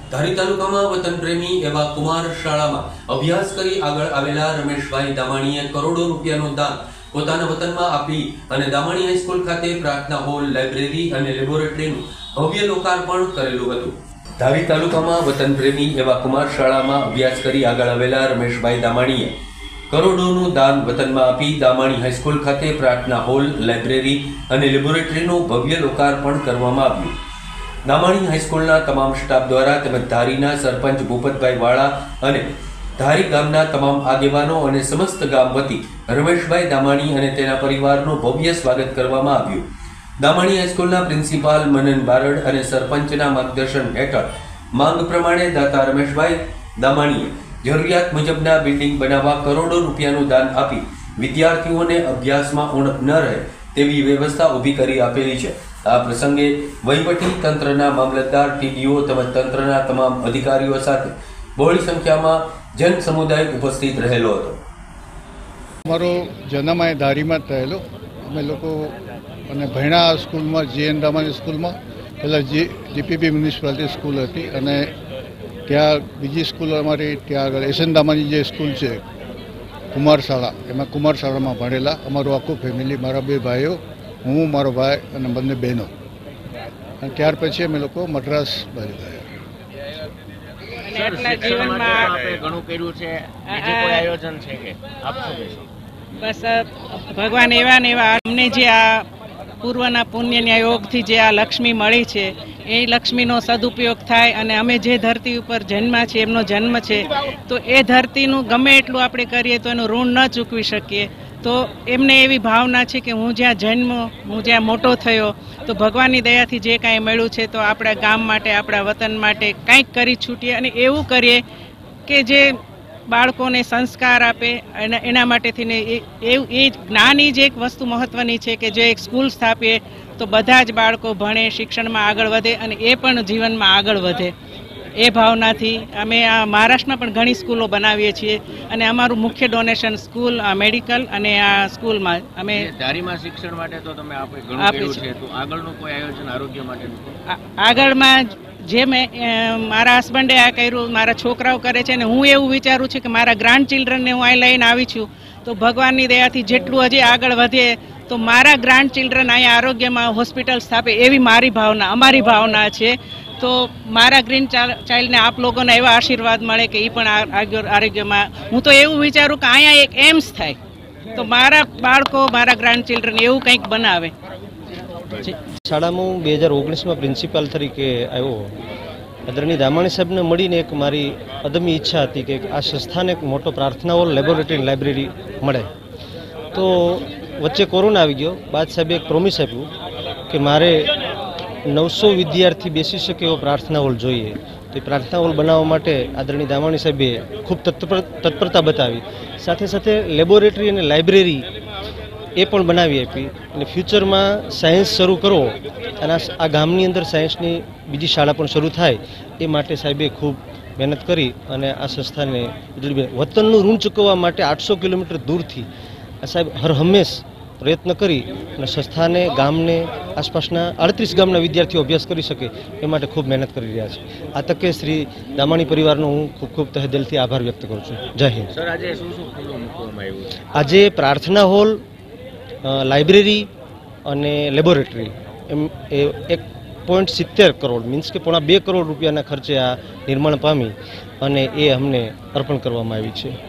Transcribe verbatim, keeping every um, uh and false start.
धारी तालुकामां वतन प्रेमी एवा कुमार शाळामां अभ्यास करी आगळ आवेला रमेशभाई दामाणीए करोड़ो रूपियानुं दान पोताना वतनमां आपी अने दामाणी हाईस्कूल खाते प्रार्थना होल, लाइब्रेरी अने लेबोरेटरीनुं भव्य लोकार्पण करेલું હતું। धारी तालुकामां वतन प्रेमी एवा कुमार शाळामां अभ्यास करी आगळ आवेला रमेशभाई दामाणीए करोड़ोनुं दान वतनमां आपी दामाणी हाईस्कूल खाते प्रार्थना होल, लाइब्रेरी अने लेबोरेटरीनुं भव्य लोकार्पण करवामां આવ્યું। दामाणी हाईस्कूलना तमाम स्टाफ द्वारा તેમજ ધારીના સરપંચ ભૂપતભાઈ વાળા અને ધારી ગામના તમામ આગેવાનો અને સમસ્ત ગામ વતી રમેશભાઈ દામાણી અને તેના પરિવારનું ભવ્ય સ્વાગત કરવામાં આવ્યું। દામાણી હાઈસ્કૂલના પ્રિન્સિપાલ મનન બારડ અને સરપંચના માર્ગદર્શન હેઠળ માંગ પ્રમાણે દાતા રમેશભાઈ દામાણીએ જરૂરિયાત મુજબના બિલ્ડિંગ બનાવવા કરોડો રૂપિયાનું દાન આપી વિદ્યાર્થીઓને અભ્યાસમાં ઉણપ ન રહે તેવી વ્યવસ્થા ઊભી કરી આપેલી છે। आ प्रसंगे वहीवटी तंत्रना मामलतदार, टीडीओ तमज तंत्रना तमाम अधिकारीओ साथे बहोळी संख्यामां जन समुदाय उपस्थित रहेलो हतो। मारो जन्म आ धारीमां थयेलो। अमे लोको अने भण्या स्कूलमां जीएन दामाणी स्कूलमां पहेला जी जीपीबी म्युनिसिपालिटी स्कूल हती अने त्यां बीजी स्कूल अमारी त्यां आगळ एसएन दामाणी जे स्कूल छे कुमार शाळा, एमां कुमार शाळामां भणेला। अमारुं आखुं फेमिली, मारा बे भाईओ, हूँ, मारो भाई और बंने बहनों, त्यार पछी अमे लोको मद्रास बाजू गया। बस भगवान एवा ने एवा अमने जे आ पूर्वना पुण्यना योगथी जे आ लक्ष्मी मळी छे ए लक्ष्मीनो सदुपयोग थाय अने अमे जे धरती उपर जन्मा छे एमनो जन्म छे तो ए धरतीनुं गमे एटलुं आपणे करीए तो एनुं ऋण न चूकवी शकीए। तो एमने एवी भावना है कि हूँ ज्यां जन्म, हूँ ज्यां मोटो थयो तो भगवाननी दयाथी जे कांई मळ्युं छे तो आपणा गाम माटे, आपणा वतन माटे कंईक करी छूटीए अने एवुं करीए के जे बाळकोने संस्कार आपे। एना माटेथीने ए ज्ञानी जे एक वस्तु महत्वनी छे के जो एक स्कूल स्थापीए तो बधा ज बाळको भणे, शिक्षणमां आगळ वधे अने ए पण जीवनमां आगळ वधे। ए भावनाथी अमे आ महाराष्ट्र में घणी स्कूलों बनावीए छीए अने अमारुं मुख्य डोनेशन स्कूल, मेडिकल अने आ स्कूल में अमे धारीमां शिक्षण माटे तो तमे आपे घणुं कर्युं छे तो आगळनुं कोई आयोजन आरोग्य माटेनुं आगळमां जे मैं मारा हस्बंडे आ कर्युं, मारा छोकराओ करे छे ने हूँ एवुं विचारूं छुं कि मारा ग्रांड चिल्ड्रन ने हूँ आ लईने आवी छुं तो भगवाननी दयाथी जेटलुं हजी आगळ वधे तो मारा ग्रांड चिल्ड्रन अहींया आरोग्यमां हॉस्पिटल स्थापे एवी मारी भावना, अमारी भावना छे। तो मारा ग्रीन चाइल्ड ने आप लोगों ने एवा आशीर्वाद मळे कि ई पण आरोग्य में हूँ तो एवं विचारूँ कि अहींया एक एम्स थाय तो मारा बाळको, मारा ग्रांड चिल्ड्रन एवं कंईक बनावे। शाळामां हूँ बे हज़ार ओगनीस में प्रिंसिपल तरीके आव्यो। आदरणीय दामाणी साहेबने मळीने एक मारी अदमी इच्छा थी कि आ संस्थाने एक मोटो प्रार्थना होल, लेबोरेटरी, लाइब्रेरी मळे। तो वच्चे कोरोना आई गयो, बाद साहेबे एक प्रोमिस आप्युं कि मारे नौ सौ विद्यार्थी बेसी सके एवो प्रार्थना होल जोईए। तो प्रार्थना होल बनाववा माटे आदरणीय दामाणी साहेबे खूब तत्पर तत्परता बतावी। साथे साथे लेबोरेटरी अने लाइब्रेरी ए पण बनावी आपी अने फ्यूचर में सायन्स शरू करवो अने आ गामनी अंदर सायन्सनी बीजी शाळा पण शरू थाय ए माटे साहेबे खूब मेहनत करी अने आ संस्थाने वतननुं ऋण चूकववा माटे आठ सौ किलोमीटर दूरथी आ साहेब हर हमेश प्रयत्न करी અને સંસ્થાને ગામને આસપાસના અડત્રીસ ગામના વિદ્યાર્થીઓ અભ્યાસ કરી શકે એ માટે ખૂબ મહેનત કરી રહ્યા છે। આ તકે શ્રી દામાણી પરિવારનો હું ખૂબ ખૂબ તહે દિલથી આભાર વ્યક્ત કરું છું। જય હિન્દ। સર આજે શું શું ખુલ્લું મૂકવામાં આવ્યું છે? આજે પ્રાર્થના હોલ, લાઇબ્રેરી અને લેબોરેટરી એમ એક પોઈન્ટ સિત્તેર કરોડ મીન્સ કે પોણા બે કરોડ રૂપિયાના ખર્ચે આ નિર્માણ પામી અને એ અમને અર્પણ કરવામાં આવી છે।